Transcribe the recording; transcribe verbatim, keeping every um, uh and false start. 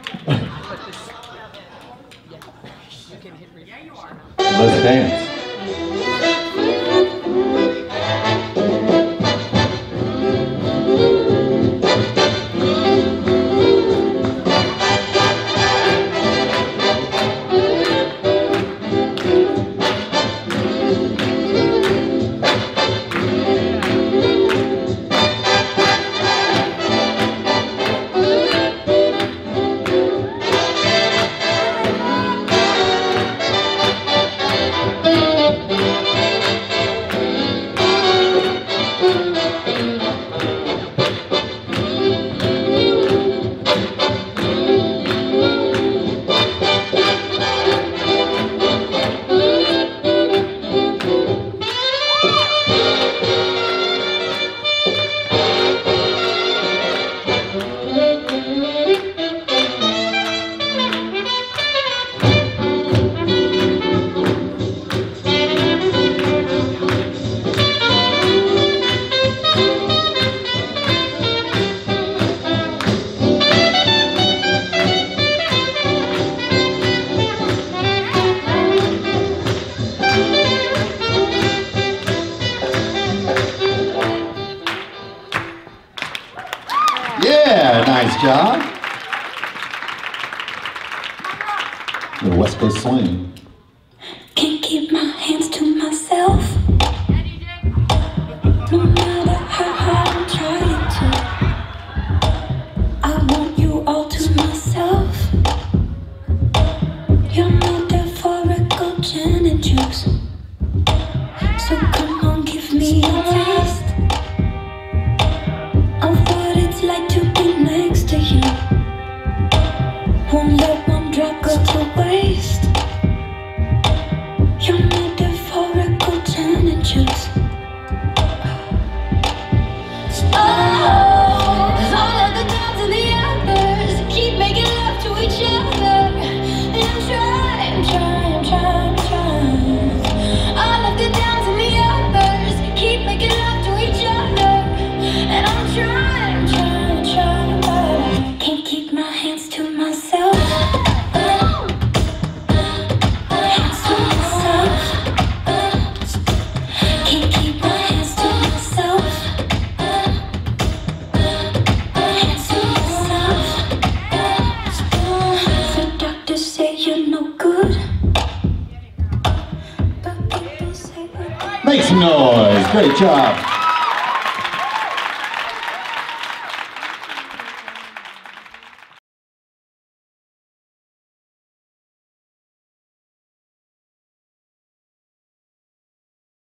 Let's dance. Yeah, nice job. The West Coast swing. Can't keep my hands to myself. No matter how hard I'm trying to. I want you all to myself. You're metaphorical gin and juice. So come on, give me a taste of what it's like to be next to you. Won't let one drop go to waste. You're metaphorical gin and juice. Oh, all of the downs and the uppers keep making love to each other. And I'm trying, trying, trying, trying. All of the downs and the uppers keep making love to each other. And I'm trying, trying, trying, but I can't keep my hands to myself. Hands to myself. Can't keep my hands to myself. Hands to myself. The doctors say you're no good, but people say we're good. Make some noise. Great job.